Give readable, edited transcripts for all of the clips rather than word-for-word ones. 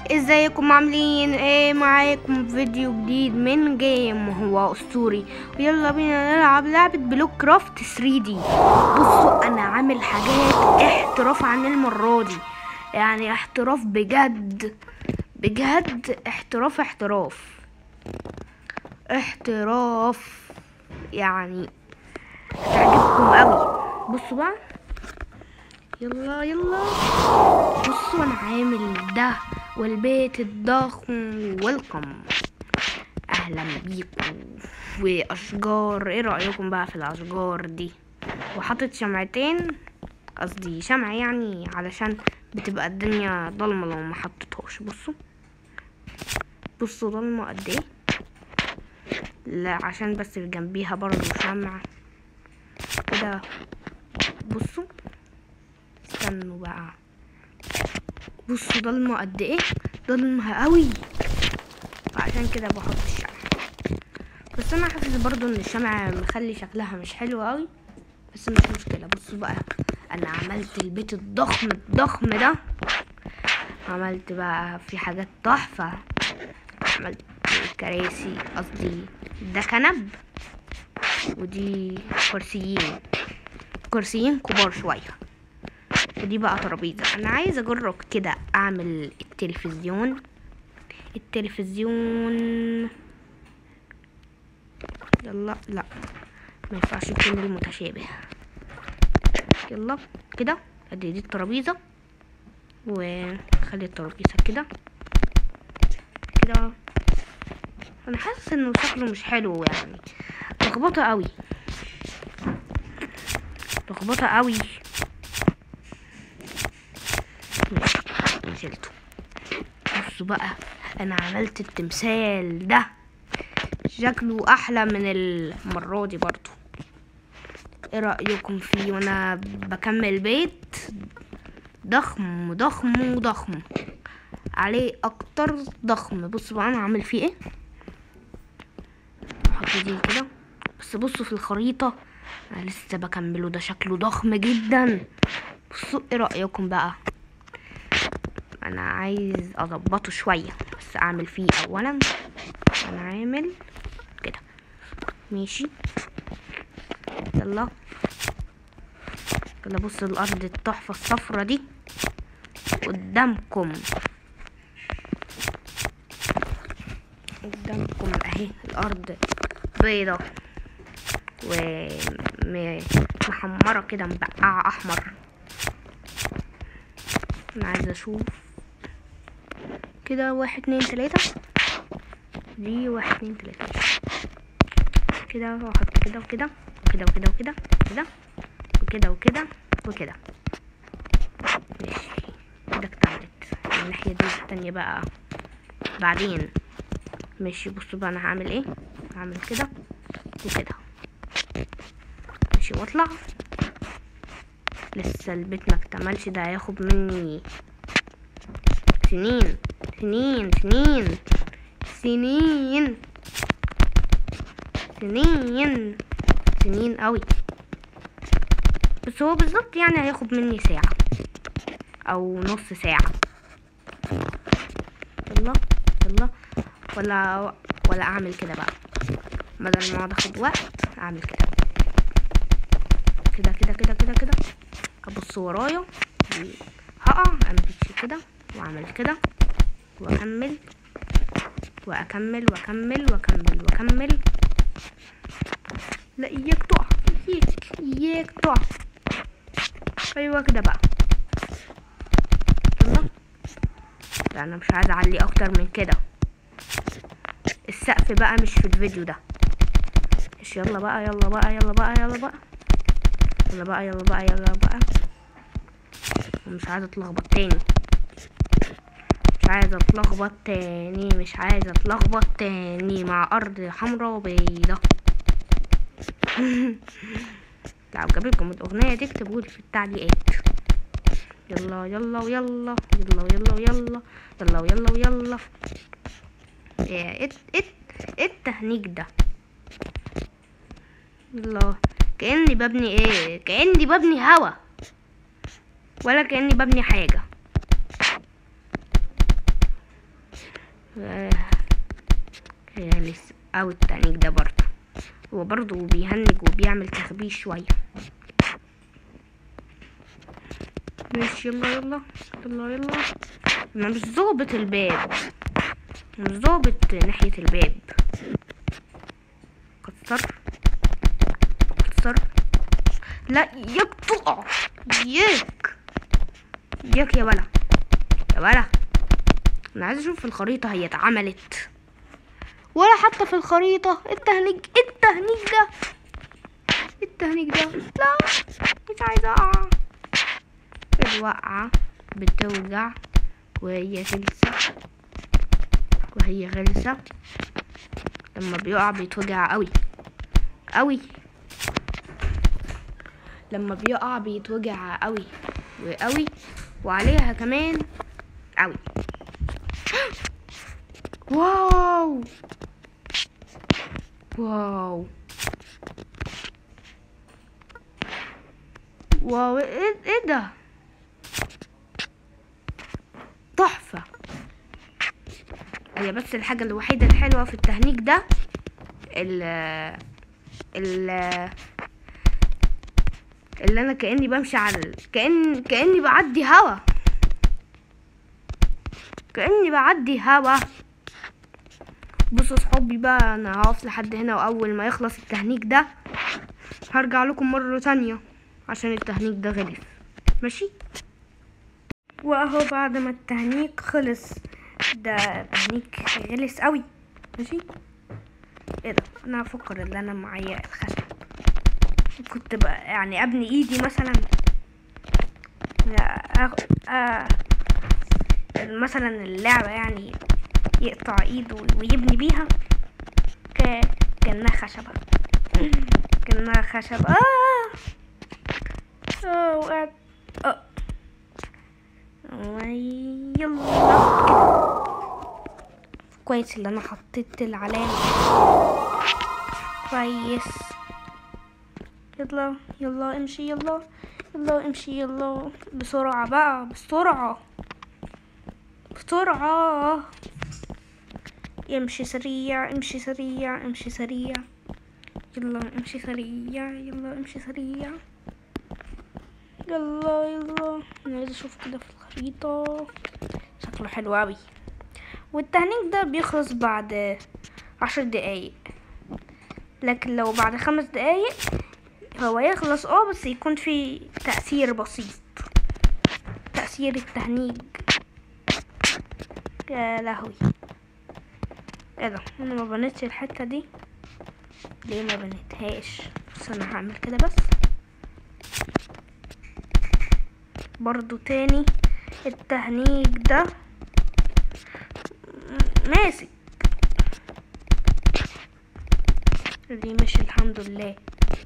ازيكم عاملين ايه؟ معاكم فيديو جديد من جيم هو اسطوري، ويلا بينا نلعب لعبة بلوك كرافت 3D. بصوا انا عامل حاجات احتراف عن المرة دي، يعني احتراف بجد بجد، احتراف يعني هتعجبكم قوي. بصوا بقى، يلا بصوا انا عامل ده والبيت الضخم. ويلكم، اهلا بيكم. واشجار، ايه رايكم بقى في الاشجار دي؟ وحاطط شمعتين، قصدي شمعة يعني علشان بتبقى الدنيا ضلمه لو ما حطيتهاش. بصوا ضلمه قد ايه، لا عشان بس جنبيها برضو شمع كده. بصوا استنوا بقى، بصوا ضلمه قد ايه، ضلمه قوي، عشان كده بحط الشمع. بس انا حاسس برضو ان الشمع مخلي شكلها مش حلو قوي، بس مش مشكله. بصوا بقى، انا عملت البيت الضخم ده، عملت بقى في حاجات تحفه. عملت كراسي، قصدي ده كنب، ودي كرسيين كبار شويه، ودي بقى ترابيزه. انا عايزه اجرب كده اعمل التلفزيون. يلا لا، ما ينفعش يكون المتشابه. يلا كده، ادي دي الترابيزه، وخلي الترابيزه كده. انا حاسس انه شكله مش حلو، يعني لخبطه قوي. ماشي، شلته. بصوا بقى، انا عملت التمثال ده، شكله احلى من المره دي برضو. ايه رايكم فيه وانا بكمل بيت ضخم عليه اكتر ضخم؟ بصوا بقى انا عامل فيه ايه، احط دي كده. بس بصوا في الخريطه انا لسه بكمله، ده شكله ضخم جدا. بصوا ايه رايكم بقى، انا عايز اظبطه شويه، بس اعمل فيه اولا. انا عامل كده، ماشي. يلا بصوا الارض التحفه الصفرة دي قدامكم اهي. الارض بيضة ومحمرة كده، مبقعة احمر. انا عايزة اشوف كده، 1 2 3 دي 1 2 3 كده، واحط كده وكده وكده وكده وكده وكده وكده وكده. ماشي كده اكتملت. الناحية دي التانية بقى بعدين. ماشي بصوا بقى انا هعمل ايه، هعمل كده وكده، ماشي واطلع. لسه البيت ما اكتملش، ده هياخد مني سنين سنين سنين سنين سنين سنين قوي. بس هو بالظبط يعني هياخد مني ساعة او نص ساعة. يلا ولا اعمل كده بقى، بدل ما اقعد اخد وقت اعمل كده كده كده كده كده كده. ابص ورايا، هقع امشي كده واعمل كده واكمل واكمل واكمل واكمل واكمل. لا اياك تقع، اياك تقع. ايوه كده بقى. يلا، لا انا مش عايزه اعلي اكتر من كده، السقف بقى مش في الفيديو ده. مش يلا بقى ومش عايزه اتلخبط تاني، مش عايزه اتلخبط تاني مع ارض حمراء وبيضاء. لو عجبتكم الاغنيه دي اكتبولي في التعليقات. يلا ايه التهنيج ده؟ الله، كأني ببني هوا، ولا كأني ببني حاجة. غلس او التهنيج ده برضه هو برضه بيهنج وبيعمل تخبيش شوية. ماشي يلا يلا يلا يلا. انا مش ظابط الباب، مش ظابط ناحية الباب. كسر كسر. لا ياك تقع، ياك ياك يا ولا يا ولا. انا عايز اشوف في الخريطة هي اتعملت ولا حتى في الخريطة. التهنيج ده التهنيج ده لا مش عايزة اقع. الوقعة بتوجع وهي غلسة، وهي غلسة لما بيقع بيتوجع قوي قوي. لما بيقع بيتوجع قوي وقوي وعليها كمان قوي. واو واو واو. ايه ده؟ تحفة. هي بس الحاجة الوحيدة الحلوة في التهنيج ده اللي انا كأني بمشي على كأني بعدي هوا، كأني بعدي هوا. بصوا صحابي بقى، انا هقف لحد هنا، واول ما يخلص التهنيج ده هرجع لكم مرة تانية عشان التهنيج ده غلس. ماشي. واهو بعد ما التهنيج خلص، ده تهنيج غلس قوي. ماشي. ايه ده؟ انا افكر ان انا معايا الخشب، كنت بقى يعني ابني ايدي مثلا، مثلا اللعبة يعني يقطع ايده ويبني بيها كأنها خشبة. كأنها خشبة. وقعت. يلا كويس اللي انا حطيت العلامة. كويس. يلا يلا امشي، يلا يلا امشي، يلا بسرعة بقى، بسرعة بسرعة. امشي سريع، امشي سريع، امشي سريع. يلا امشي سريع، يلا امشي سريع. يلا يلا. انا عايزة اشوف كده في الخريطة، شكله حلو اوي. والتهنيج ده بيخلص بعد 10 دقايق، لكن لو بعد 5 دقايق هو يخلص بس يكون في تأثير بسيط، تأثير التهنيج. يا لهوي. ايه ده؟ انا ما بنيتش الحتة دي ليه؟ ما بنيتهاش. بس انا هعمل كده بس برضو تاني. التهنيج ده ماسك دي، مش الحمد لله.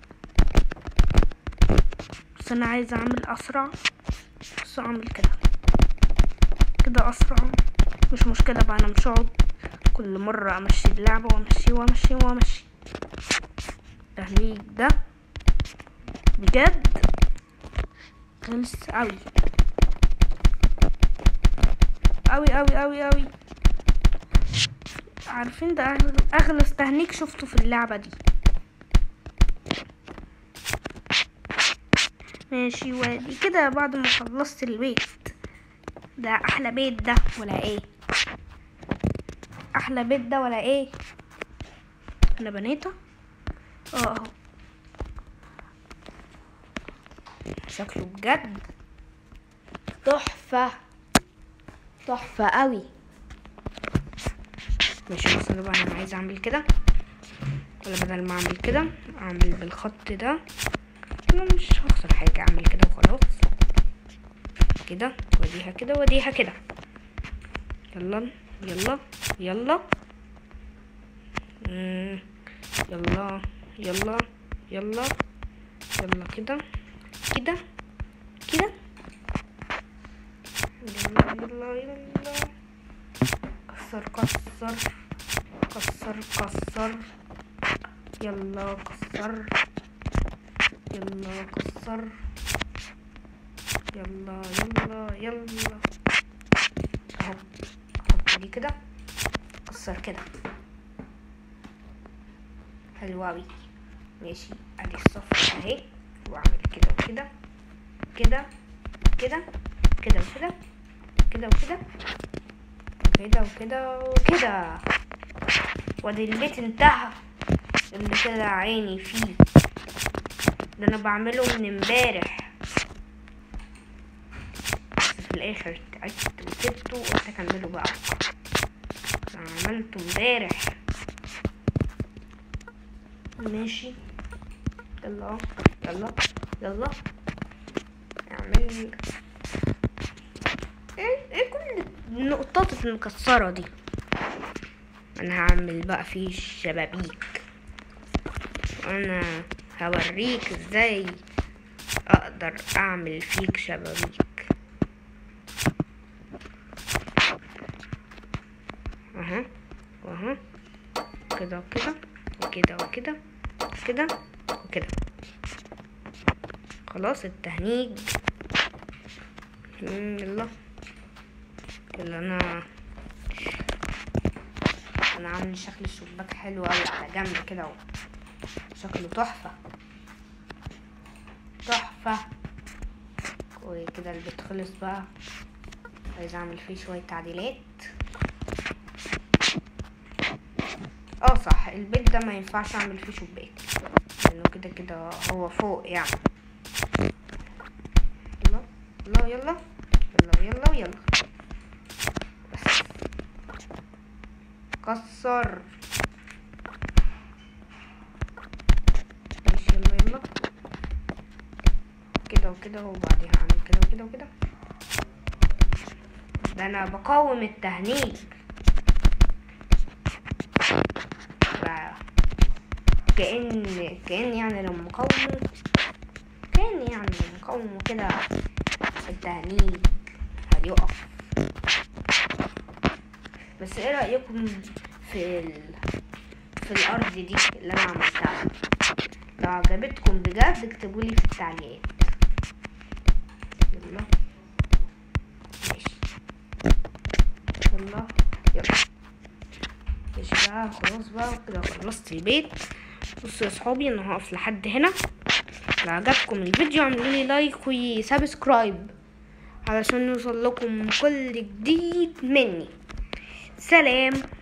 بس انا عايزة اعمل اسرع، بس اعمل كده كده اسرع. مش مشكلة بقى، انا مش هقعد كل مرة امشي اللعبة وامشي وامشي وامشي. التهنيج ده بجد غلس اوي اوي اوي اوي اوي. عارفين ده اغلس تهنيج شفته في اللعبة دي. ماشي. وادي كده بعد ما خلصت البيت ده. احلى بيت ده ولا ايه؟ احلى بيت ده ولا ايه؟ انا بنيته اهو. شكله بجد تحفة، تحفة قوي. ماشي. بس انا بقى انا عايزة اعمل كده، ولا بدل ما اعمل كده اعمل بالخط ده. انا مش هخسر حاجة، اعمل كده وخلاص. كده واديها كده واديها كده. يلا يلا يلا. يلا يلا يلا يلا كده كده كده. يلا يلا يلا. كسر كسر كسر كسر. يلا كسر يلا كسر. يلا يلا يلا. اهو احط دي كده اكسر كده. حلو اوي. ماشي، ادي الصفر اهي، واعمل كده وكده كده كده كده وكده كده وكده كده وكده وكده، وادي البيت انتهى. اللي طلع عيني فيه ده انا بعمله من امبارح، بس في الاخر تعبت وسبته وقلت اكمله بقى. انا عملته امبارح. ماشي، يلا يلا يلا اعمل ايه كل النقطات المكسرة دي. انا هعمل بقى فيه شبابيك، انا هوريك ازاي اقدر اعمل فيك شبابيك. اها واها كده وكده وكده وكده كده وكده. خلاص التهنيج. يلا يلا. انا عامل شكل الشباك حلو اوي على جنب كده، شكله تحفة تحفة. وكده البيت خلص بقى، عايز اعمل فيه شوية تعديلات. صح، البيت ده ما ينفعش اعمل فيه شباك لانه كده كده هو فوق يعني. يلا يلا يلا يلا يلا يلا بس كسر. ماشي يلا يلا كده وكده، وبعدين هعمل كده وكده وكده. ده انا بقاوم التهنيج بقى، كأن يعني لما مقاومه كده التهنيج هيقف. بس ايه رأيكم في الارض دي اللي انا عملتها؟ لو عجبتكم بجد اكتبولي في التعليقات. يلا ماشي يلا يلا ماشي بقى. خلاص بقى كده خلصت البيت. بصوا يا صحابي، انا هقف لحد هنا. لو عجبكم الفيديو اعملولي لايك وسبسكرايب علشان يوصل لكم كل جديد مني. سلام.